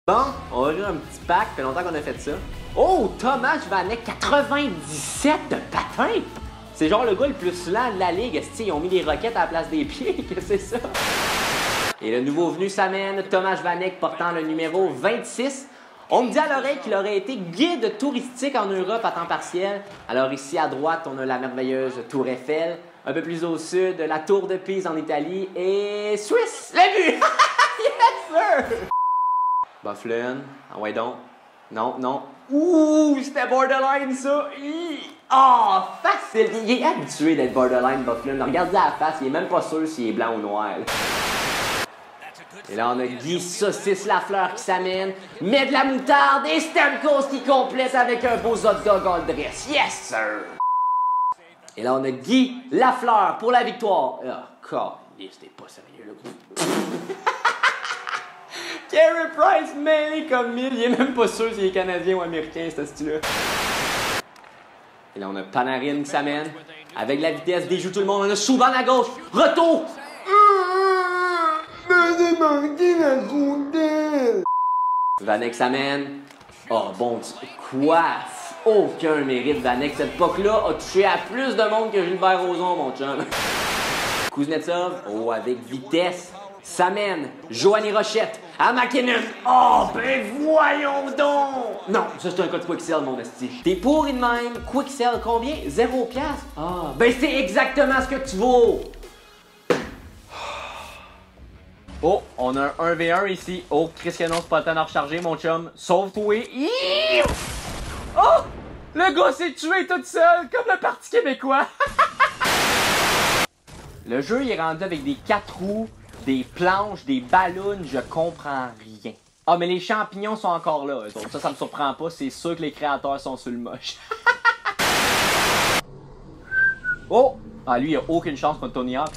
Bon, on va ouvrir un petit pack, ça fait longtemps qu'on a fait ça. Oh, Tomáš Vanek, 97 de patin! C'est genre le gars le plus lent de la ligue. Ils ont mis des roquettes à la place des pieds, qu'est-ce que c'est ça? Et le nouveau venu s'amène, Tomáš Vanek portant le numéro 26. On me dit à l'oreille qu'il aurait été guide touristique en Europe à temps partiel. Alors ici à droite, on a la merveilleuse Tour Eiffel. Un peu plus au sud, la Tour de Pise en Italie. Et Suisse! Le but! Yes, sir! Bufflin, ah ouais donc. Non, non. Ouh, c'était borderline ça! Oh, facile! Il est habitué d'être borderline, Bufflin. Regardez à la face, il est même pas sûr s'il est blanc ou noir. Et là, on a Guy Saucisse Lafleur qui s'amène, met de la moutarde et Stamkos qui complète avec un beau hot dog all dress. Yes, sir! Et là, on a Guy Lafleur pour la victoire. Oh, c'était pas sérieux, là. Carey Price mêlé comme mille. Il est même pas sûr s'il est canadien ou américain, ce style-là. Et là, on a Panarin qui s'amène. Avec la vitesse, déjoue tout le monde. On a Souban à gauche. Retour! Vanek s'amène. Oh, bon, quoi? Aucun mérite, Vanek. Cette POC-là a touché à plus de monde que Gilbert Rozon, mon chum. Kuznetsov, oh, avec vitesse, s'amène. Joanie Rochette à McKinnon. Oh, ben voyons donc! Non, ça c'est un code Quickcell, mon esti. T'es pourri de même. Quickcell, combien? 0$? Ah, ben c'est exactement ce que tu vaux. Oh, on a un 1v1 ici. Oh, Chris Canon, c'est pas le temps de recharger, mon chum. Sauve-toi. Oh! Le gars s'est tué tout seul, comme le Parti québécois. Le jeu, il est rendu avec des 4 roues, des planches, des ballons, je comprends rien. Ah, mais les champignons sont encore là, eux autres. Ça me surprend pas. C'est sûr que les créateurs sont sur le moche. Oh! Ah, lui, il a aucune chance contre Tony Hawk.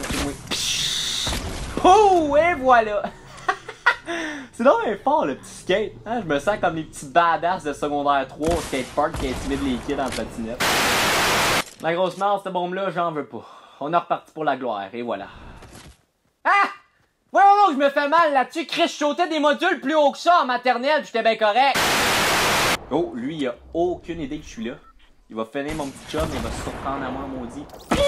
Oh! Et voilà! C'est donc un fort, le petit skate. Hein? Je me sens comme les petits badass de secondaire 3 au skatepark qui intimident les kids en patinette. La grosse merde, cette bombe-là, j'en veux pas. On est reparti pour la gloire, et voilà. Ah! Voyons donc, je me fais mal là-dessus. Chris, je sautais des modules plus haut que ça en maternelle, puis j'étais bien correct. Oh, lui, il a aucune idée que je suis là. Il va finir mon petit chum, il va se surprendre à moi, maudit.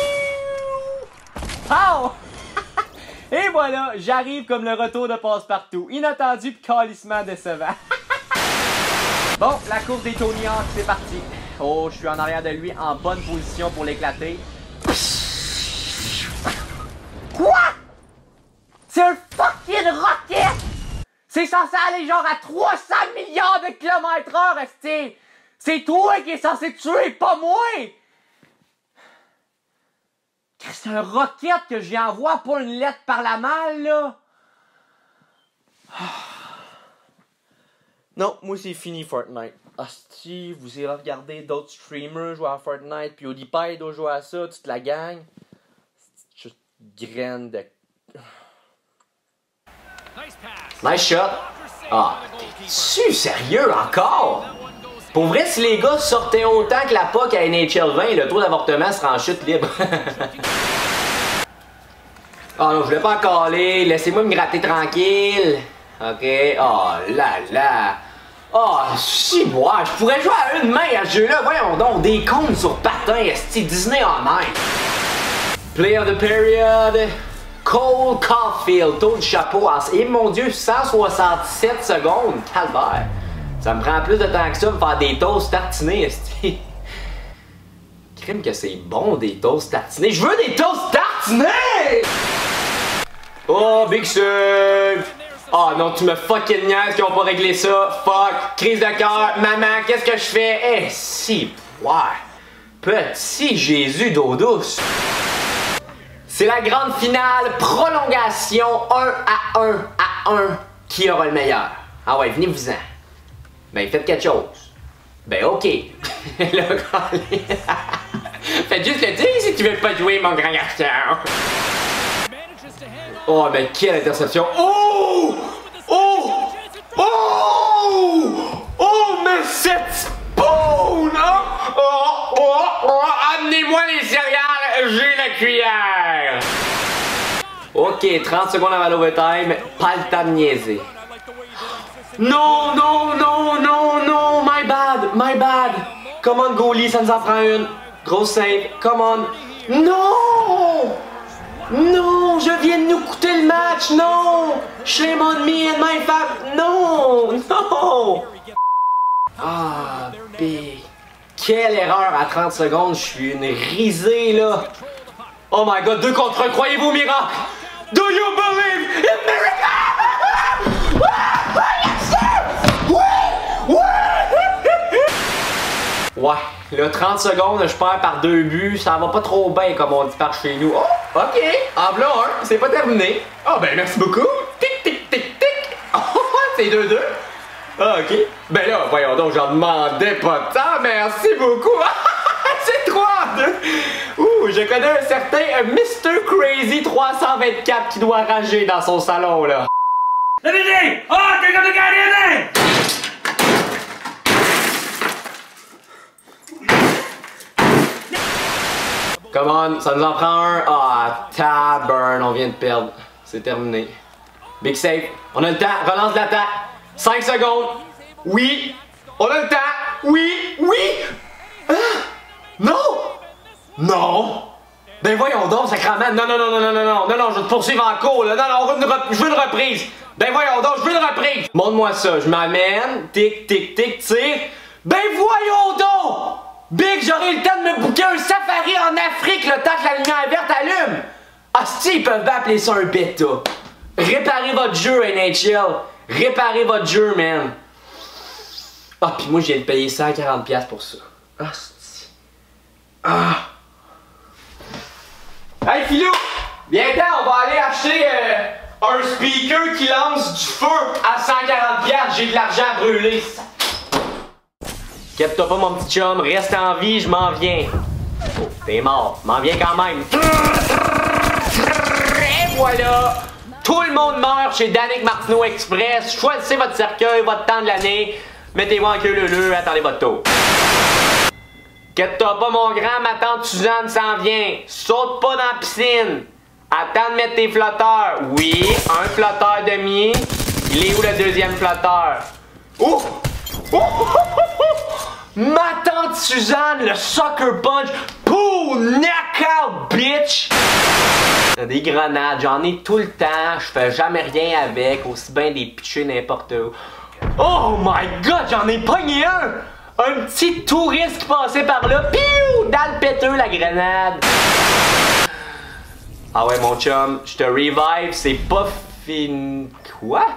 Pow! Et voilà, j'arrive comme le retour de passe-partout. Inattendu pis calissement décevant. Bon, la course des Tony Hawk, c'est parti. Oh, je suis en arrière de lui, en bonne position pour l'éclater. Quoi? C'est un fucking rocket! C'est censé aller genre à 300 milliards de kilomètres/heure, esti! C'est toi qui es censé tuer, pas moi! C'est un rocket que j'y envoie, pas une lettre par la malle, là! Non, moi c'est fini Fortnite. Hostie, vous irez regarder d'autres streamers jouer à Fortnite, puis PewDiePie doit jouer à ça, toute la gang. C'est juste graine de... Nice shot! Ah, t'es-tu sérieux encore? Pour vrai, si les gars sortaient autant que la POC à NHL 20, le taux d'avortement serait en chute libre. Ah non, je voulais pas en caler, laissez-moi me gratter tranquille. Ok, oh là là. Oh, si moi, je pourrais jouer à une main à ce jeu-là, voyons donc, des comptes sur patin, esti Disney en Ice. Play of the period, Cole Caulfield, taux de chapeau, et mon dieu, 167 secondes, calvaire. Ça me prend plus de temps que ça pour faire des toasts tartinés, esti. Crime que c'est bon, des toasts tartinés. Je veux des toasts tartinés! Oh, big save! Oh non, tu me fucking niaises qu'ils ont pas réglé ça. Fuck, crise de cœur. Maman, qu'est-ce que je fais? Eh, si, ouais. Petit Jésus d'eau douce. C'est la grande finale, prolongation 1-1 qui aura le meilleur. Ah ouais, venez-vous-en. Ben, faites quelque chose. Ben, ok. Là, faites juste le dire si tu veux pas jouer, mon grand garçon. Oh, mais quelle interception. Oh! Oh! Oh! Oh, mais cette spawn! Hein? Oh, oh, oh, amenez-moi les céréales, j'ai la cuillère! Ok, 30 secondes avant l'overtime, pas le temps de niaiser. Non, non, non, non, non, my bad, my bad. Come on, goalie, ça nous en prend une. Grosse save, come on. Non! Non, je viens de nous coûter le match, non! Shame on me and my fam... Non! Non! Ah, big. Quelle erreur à 30 secondes, je suis une risée, là. Oh my god, 2 contre 1, croyez-vous au miracle? Do you believe in miracle? Ouais, là, 30 secondes, je perds par 2 buts, ça va pas trop bien, comme on dit par chez nous. Oh, ok, en blanc 1, c'est pas terminé. Oh, ben merci beaucoup. Tic, tic, tic, tic. Oh, c'est 2-2. Ah, ok. Ben là, voyons donc, j'en demandais pas tant, merci beaucoup. C'est 3-2. Ouh, je connais un certain Mr. Crazy 324 qui doit rager dans son salon, là. Let me see! Oh, take up the goddamn thing! Come on, ça nous en prend un. Ah, taburn, on vient de perdre. C'est terminé. Big save. On a le temps, relance l'attaque. 5 secondes. Oui. On a le temps. Oui. Oui. Ah. Non. Non. Ben voyons donc, sacrément. Non, non, non, non, non, non, non, non, non, je vais te poursuivre en cours, là. Non, non, je veux une reprise. Ben voyons donc, je veux une reprise. Montre-moi ça. Je m'amène. Tic, tic, tic, tire. Ben voyons donc. Big, j'aurais eu le temps de me booker un safari en Afrique le temps que la lumière verte allume! Asti, ils peuvent bien appeler ça un bêta. Réparez votre jeu, NHL. Réparez votre jeu, man. Ah, pis moi, je viens de payer 140$ pour ça. Asti. Ah. Hey, Philou! Viens-t'en, on va aller acheter un speaker qui lance du feu à 140$. J'ai de l'argent à brûler. Inquiète-toi pas, mon petit chum, reste en vie, je m'en viens. Oh, t'es mort, m'en viens quand même. Et voilà! Tout le monde meurt chez Danick Martineau Express. Choisissez votre cercueil, votre temps de l'année. Mettez-vous en queue leu, attendez votre tour. Inquiète-toi pas, mon grand, ma tante Suzanne s'en vient. Saute pas dans la piscine. Attends de mettre tes flotteurs. Oui, un flotteur demi. Il est où le deuxième flotteur? Oh! Oh! Ma tante Suzanne, le Sucker Punch, pour knockout, bitch! Des grenades, j'en ai tout le temps, je fais jamais rien avec, aussi bien des pitcher n'importe où. Oh my god, j'en ai pogné un! Un petit touriste qui passait par là, piou! Dans le péteux, la grenade! Ah ouais, mon chum, je te revive, c'est pas fini. Quoi?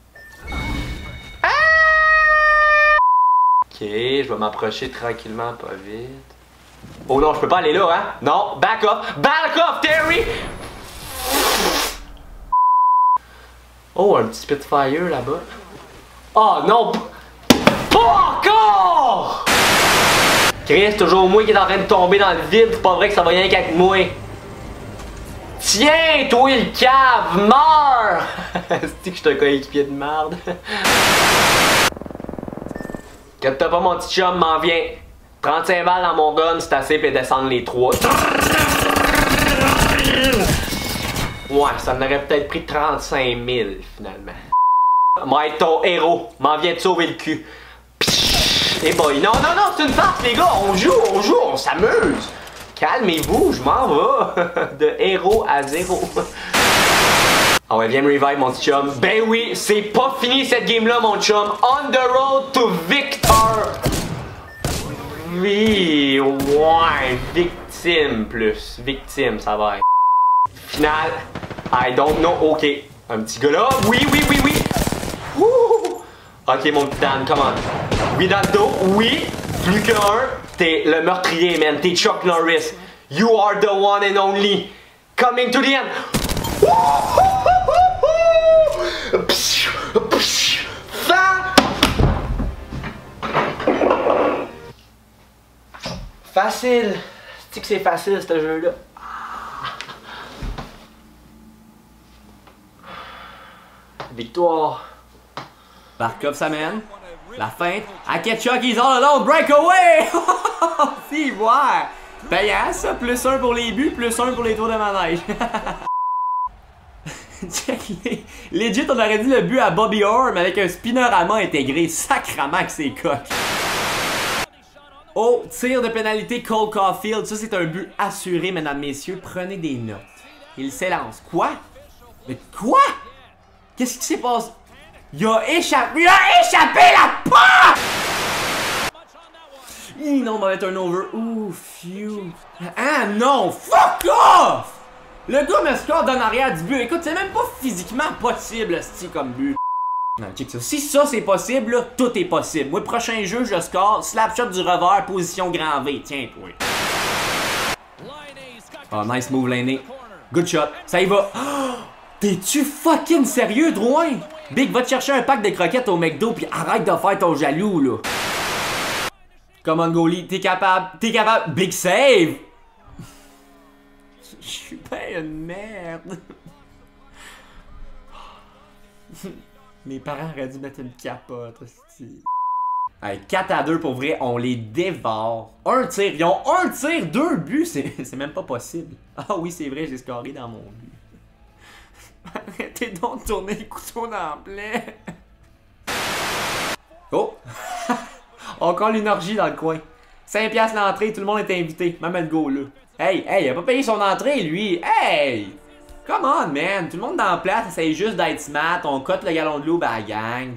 Ok, je vais m'approcher tranquillement, pas vite. Oh non, je peux pas aller là, hein? Non, back off, Terry! Oh, un petit Spitfire là-bas. Oh non! Pas encore! Chris, toujours moi qui est en train de tomber dans le vide, c'est pas vrai que ça va rien qu'avec moi. Tiens, toi le cave, meurs! C'est-tu que je suis un coéquipier de merde? Inquiète-toi pas, mon petit chum, m'en vient. 35 balles dans mon gun, c'est assez pour descendre les 3. Ouais, ça m'aurait peut-être pris 35 000 finalement. Moi, être ton héros, m'en viens de sauver le cul. Eh boy, non, non, non, c'est une farce, les gars, on joue, on s'amuse. Calmez-vous, je m'en vais. De héros à 0. Ah ouais, viens me revive, mon petit chum. Ben oui, c'est pas fini cette game-là, mon chum. On the road to victor. Oui, ouais, victime plus. Victime, ça va être. Final, I don't know, ok. Un petit gars là, oui. Wouh. Ok, mon petit Dan, come on. Oui, dans le dos, oui. Plus qu'un. T'es le meurtrier, man. T'es Chuck Norris. You are the one and only. Coming to the end. Facile. C'est que c'est facile, ce jeu-là. Victoire. Barkov s'amène. La feinte. À Ketchuk, he's all alone. Breakaway! Si, voir. Payant ça. +1 pour les buts, +1 pour les tours de manège. Check-les. Legit, on aurait dit le but à Bobby Orr, mais avec un spinnerama intégré. Sacrament que c'est coq. Oh, tir de pénalité Cole Caulfield. Ça, c'est un but assuré, mesdames, messieurs. Prenez des notes. Il s'élance. Quoi? Mais quoi? Qu'est-ce qui s'est passé? Il a échappé la porte! Non, on va mettre un over. Ouh, phew. Ah non, fuck off! Le gars me score d'en arrière du but. Écoute, c'est même pas physiquement possible, ce comme but. Non, check ça. Si ça c'est possible, là, tout est possible. Moi, prochain jeu, je score, slap shot du revers, position grand V. Tiens, toi. Oh, nice move, Laney. Good shot. Ça y va. Oh, t'es-tu fucking sérieux, Drouin? Big, va te chercher un pack de croquettes au McDo pis arrête de faire ton jaloux, là. Come on, goalie. T'es capable. T'es capable. Big save! Je suis pas une merde. Mes parents auraient dû mettre une capote. Hey, 4-2 pour vrai, on les dévore. Un tir, ils ont un tir, 2 buts, c'est même pas possible. Ah oui, c'est vrai, j'ai scoré dans mon but. Arrêtez donc de tourner le couteau dans le plaie. Oh! Encore l'énergie dans le coin. 5$ l'entrée, tout le monde est invité, même le go là. Hey, il a pas payé son entrée, lui. Hey! Come on, man. Tout le monde dans la place essaye juste d'être smart. On cote le galon de l'eau, bah, gang.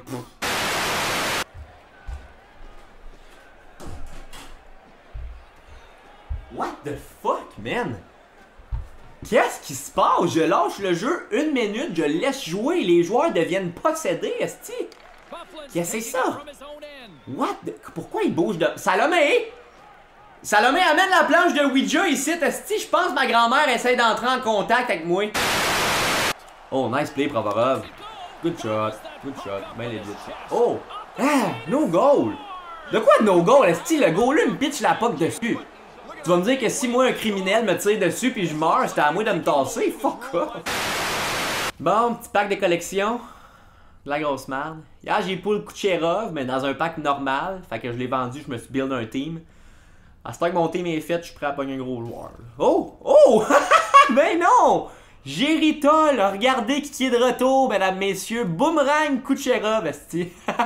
What the fuck, man? Qu'est-ce qui se passe? Je lâche le jeu 1 minute, je laisse jouer. Les joueurs deviennent possédés, esti. Qu'est-ce que c'est ça? What the... Pourquoi il bouge de... Salomé! Salomé, amène la planche de Ouija ici, esti. Je pense que ma grand-mère essaie d'entrer en contact avec moi. Oh, nice play, Provorov. Good shot. Good shot. Ben legit. Oh! Ah! No goal! De quoi no goal, esti? Le goaler me pitch la puck dessus. Tu vas me dire que si moi, un criminel, me tire dessus puis je meurs, c'était à moi de me tasser? Fuck off! Bon, petit pack de collection. De la grosse merde. Hier, j'ai pull Kucherov, mais dans un pack normal. Fait que je l'ai vendu, je me suis build un team. À ce temps que mon team est fait, je suis prêt à pogner un gros joueur. Oh! Oh! Ben non! Géritol, regardez qui est de retour, mesdames, messieurs. Boomerang Kucherov, esti.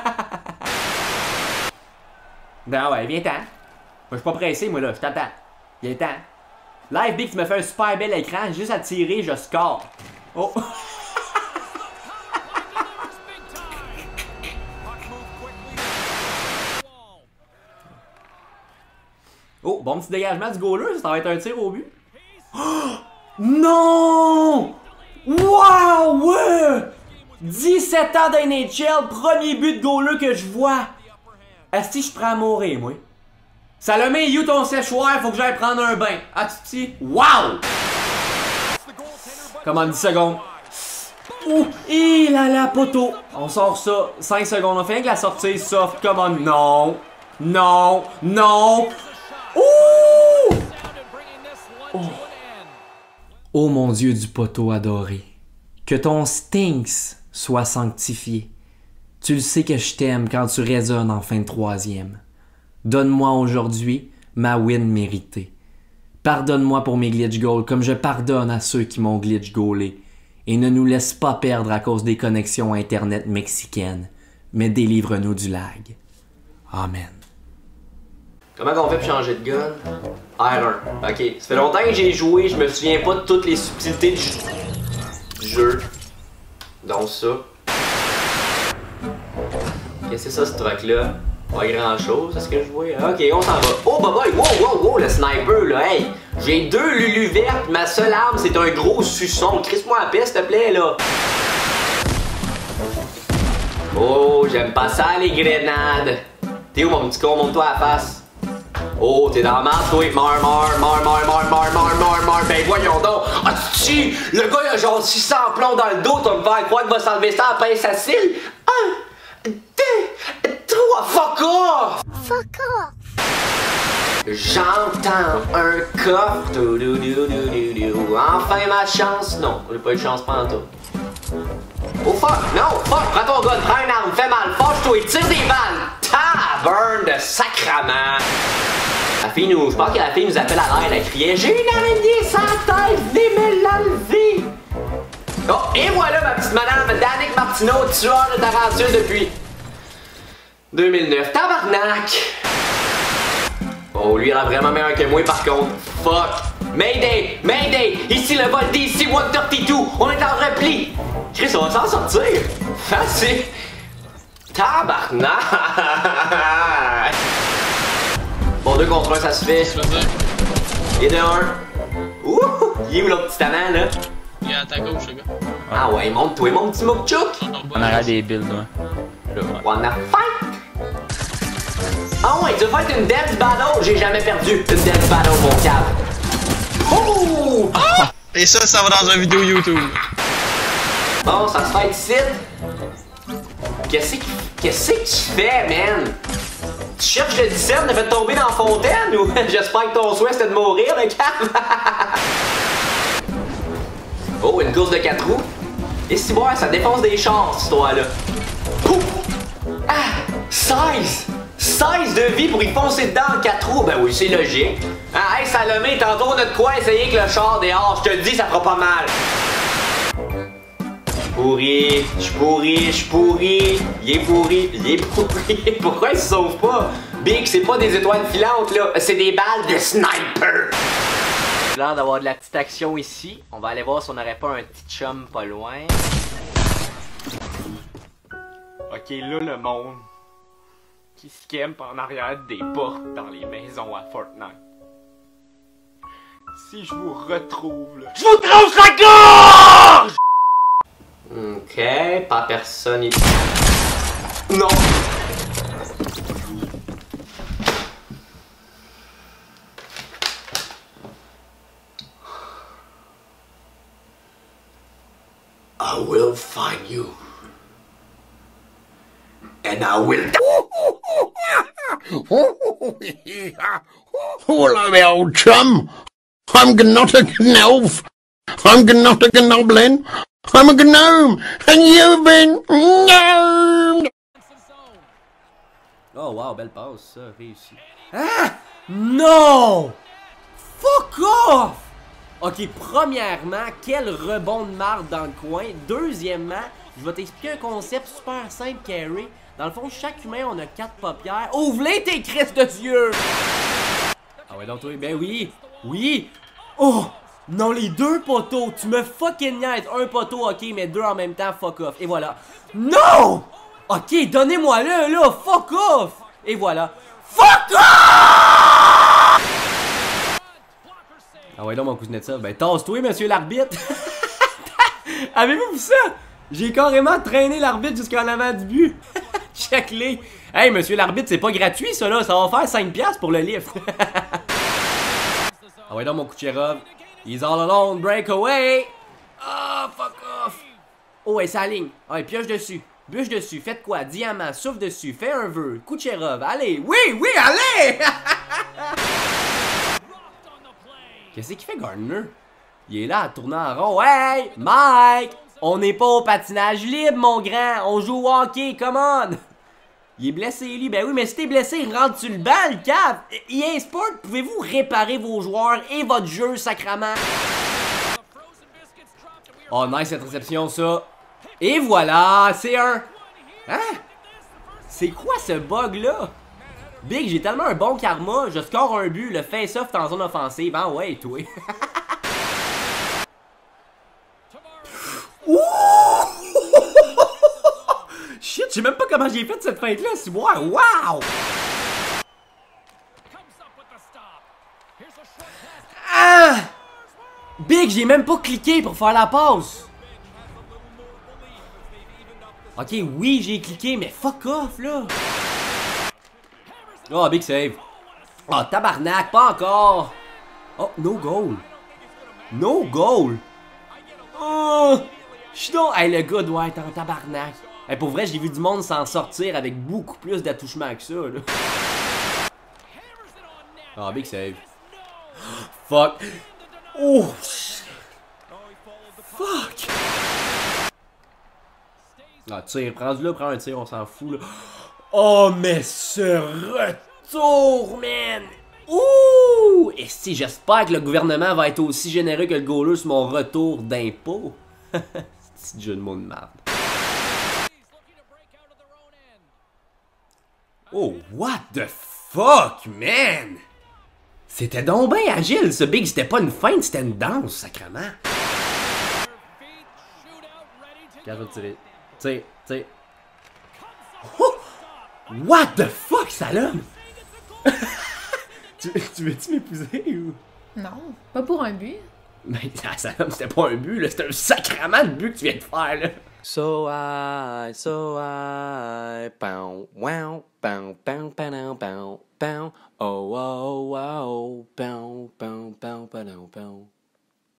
Ben ouais, viens-t'en. Moi, je suis pas pressé, moi, là. Je t'attends. Viens-t'en. Live Big, tu me fais un super bel écran. Juste à tirer, je score. Oh! Oh, bon petit dégagement du goaler, ça va être un tir au but. Oh, non! Wow! Ouais! 17 ans d'NHL, premier but de goaler que je vois. Est-ce que je prends à mourir, moi? Salomé, you ton séchoir, faut que j'aille prendre un bain. Ah, tu wow! Comme en 10 secondes. Oh, et là là, poteau. On sort ça, 5 secondes. On fait rien que la sortie soft, comme on. Non! Non! Non! Ouh! Oh. Oh mon Dieu du poteau adoré, que ton Stinks soit sanctifié. Tu le sais que je t'aime quand tu résonnes en fin de 3e. Donne-moi aujourd'hui ma win méritée. Pardonne-moi pour mes glitch goals comme je pardonne à ceux qui m'ont glitch goalé. Et ne nous laisse pas perdre à cause des connexions internet mexicaines, mais délivre-nous du lag. Amen. Comment on fait pour changer de gun? R1. Ok, ça fait longtemps que j'ai joué, je me souviens pas de toutes les subtilités du jeu. Donc ça. Qu'est-ce que c'est ça, ce truc-là? Pas grand-chose, c'est ce que je vois. Ok, on s'en va. Oh, bah boy, wow, le sniper, là, hey! J'ai 2 Lulu vertes, ma seule arme, c'est un gros suçon. Crisse-moi la paix, s'il te plaît, là. Oh, j'aime pas ça, les grenades. T'es où, mon petit con? Monte-toi à la face. Oh, t'es dans la marde, toi. Meurs. Ben voyons donc. Ah, tu le gars, il a genre 600 plombs dans le dos. T'as me faire croire qu'il va s'enlever ça après sa cille. 1, 2, 3. Fuck off! Fuck off! J'entends un coffre. Enfin ma chance. Non, j'ai pas eu de chance pendant. Oh fuck! Non! Fuck! Prends ton gun, prends une arme, fais mal, fâche-toi, tire des balles! Taverne de sacrament! La fille nous... Je pense que la fille nous appelle à l'aide, elle criait « J'ai une araignée sans tête, venez me l'enlever! » Oh, et voilà ma petite madame Danick Martineau, tueur de tarentule depuis 2009. Tabarnak! Oh, lui, il a vraiment meilleur que moi, par contre. Fuck! Mayday! Mayday! Ici, le vol DC-132! On est en repli! Chris, on va s'en sortir! Facile! Tabarnak! Bon, 2 contre 1, ça se fait. Et de 1. Ouh! Il est où l'autre petit talent, là? Il est à ta gauche, le gars. Ah ouais, monte-toi, mon petit Moukchouk! On arrête des builds, ouais. Wanna fight? Ah ouais, tu veux faire une dance battle? J'ai jamais perdu une dance battle, mon cave. Oh! Et ça va dans une vidéo YouTube. Bon, ça se fait ici. Qu'est-ce que tu fais, man? Tu cherches le 17, on a fait tomber dans la fontaine ou j'espère que ton souhait c'était de mourir, le cave? Oh, une course de 4 roues. Et si bon, ça défonce des chars, cette histoire-là. Ouh! Ah! 16! 16 de vie pour y foncer dedans en 4 roues? Ben oui, c'est logique. Ah, hey, Salomé, tantôt on a de quoi essayer avec le char dehors. Je te le dis, ça fera pas mal. Pourri, je suis pourri, je suis pourri. Il est pourri, il est pourri. Pourquoi il se sauve pas? Big, c'est pas des étoiles filantes, là. C'est des balles de sniper. J'ai l'air d'avoir de la petite action ici. On va aller voir si on n'aurait pas un petit chum pas loin. Ok, là, le monde qui se campe en arrière des portes dans les maisons à Fortnite. Si je vous retrouve, là, je vous tranche la gorge! Ok, pas personne ici. Non! I will find you. And I will Hello, my old chum. I'm not a gnolf. I'm not a gnoblin. I'm a gnome, and you've been gnomed. Oh wow, belle passe, ça, réussi. Ah! Non! Fuck off! Ok, premièrement, quel rebond de marde dans le coin. Deuxièmement, je vais t'expliquer un concept super simple, Carrie. Dans le fond, chaque humain, on a 4 paupières. Ouvre-les tes crises de yeux! Ah ouais, donc toi, ben oui! Oui! Oh! Non, les 2 poteaux! Tu me fucking niaises! Un poteau, ok, mais 2 en même temps, fuck off. Et voilà. Non! Ok, donnez-moi-le, là! Fuck off! Et voilà. Fuck off! Ah ouais, là, mon cousin de ça. Ben, tasse-toi, monsieur l'arbitre! Avez-vous vu ça? J'ai carrément traîné l'arbitre jusqu'en avant du but. Check-les. Hey, monsieur l'arbitre, c'est pas gratuit, ça, là. Ça va faire 5$ pour le livre. Ah ouais, là, mon Kucherov. He's all alone, breakaway. Ah, fuck off. Oh, ouais, sa ligne. Ah, ouais, pioche dessus. Bûche dessus. Faites quoi? Diamant. Souffle dessus. Fais un vœu. Kucherov. Allez. Oui, oui, allez. Qu'est-ce qu'il fait, Gardner? Il est là à tourner en rond. Hey, Mike! On n'est pas au patinage libre, mon grand. On joue au hockey, come on! Il est blessé, lui. Ben oui, mais si t'es blessé, rentre-tu le banc, le cave? EA Sport, pouvez-vous réparer vos joueurs et votre jeu, sacrament? Oh, nice cette réception, ça. Et voilà, c'est un... Hein? C'est quoi ce bug-là? Big, j'ai tellement un bon karma, je score un but, le face-off en zone offensive. Ah ouais, toi. Ouh! Shit, je sais même pas comment j'ai fait cette feinte-là, c'est moi. Wow! Ah! Big, j'ai même pas cliqué pour faire la passe. Ok, oui, j'ai cliqué, mais fuck off, là. Oh, big save. Oh, tabarnak, pas encore. Oh, no goal. No goal. Oh, je suis donc... Hey, le gars doit être en tabarnak. Hey, pour vrai, j'ai vu du monde s'en sortir avec beaucoup plus d'attouchement que ça, là. Oh, big save. Fuck. Oh, fuck. Ah, tire, prends-le, prends un tir, on s'en fout, là. Oh, mais ce retour, man! Ouh! Et si j'espère que le gouvernement va être aussi généreux que le goaler sur mon retour d'impôt. Petit jeu de mots de merde. Oh, what the fuck, man? C'était donc bien agile, ce Big. C'était pas une feinte, c'était une danse, sacrément. Quand je vais tirer. Tire. Oh! What the fuck, ça l'homme? tu veux-tu m'épouser ou? Non, pas pour un but. Mais ça l'homme, c'était pas un but, là. C'était un sacrément de but que tu viens de faire, là. So I, pow, wow, pow, pow, pow, pow, pow, oh, oh, oh, pow, pow, pow, pow, pow.